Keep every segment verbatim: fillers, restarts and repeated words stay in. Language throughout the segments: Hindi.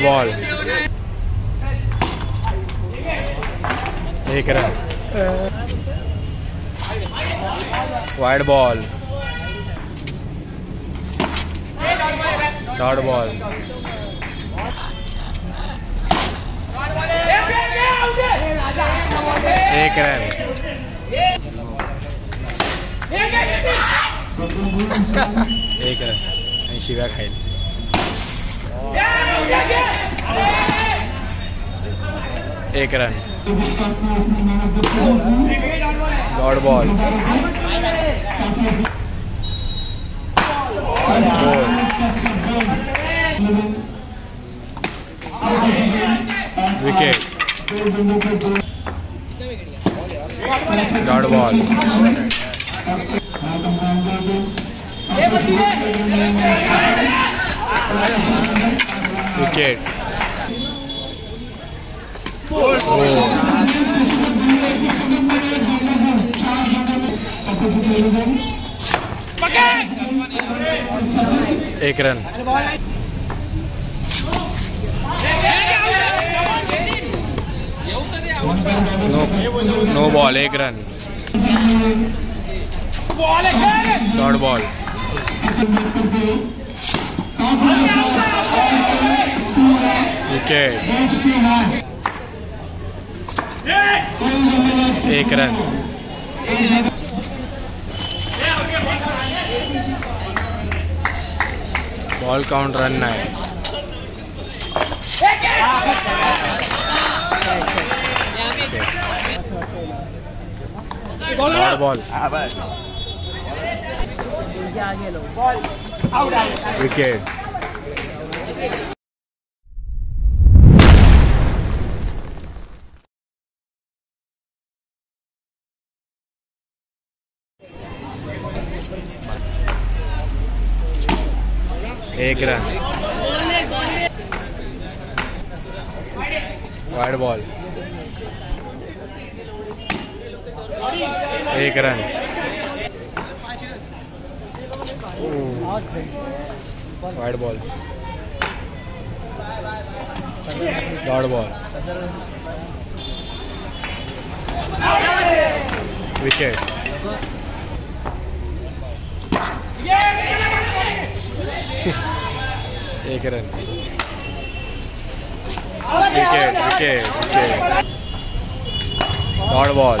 बॉल, एक run. Wide ball, dot ball, एक रन। एक रन आणि शिव्या खाईल। एक run. Dot ball, wicket. Dot ball, wicket. एक रन। नो बॉल, एक रन। Dot ball, wicket. एक रन। बॉल काउंट रन नाही। Ball ball, wicket. एक रन। वाइड बॉल, एक run. Wide ball, dot ball, wicket. एक run. Wicket wicket wicket. Dot ball,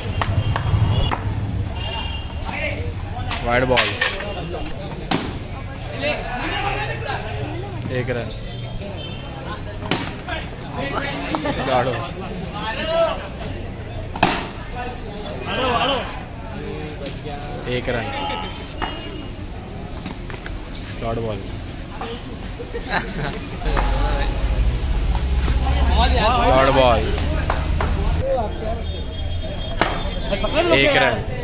wide ball, एक रन। डॉट, एक run. Dot ball, dot ball, एक रन।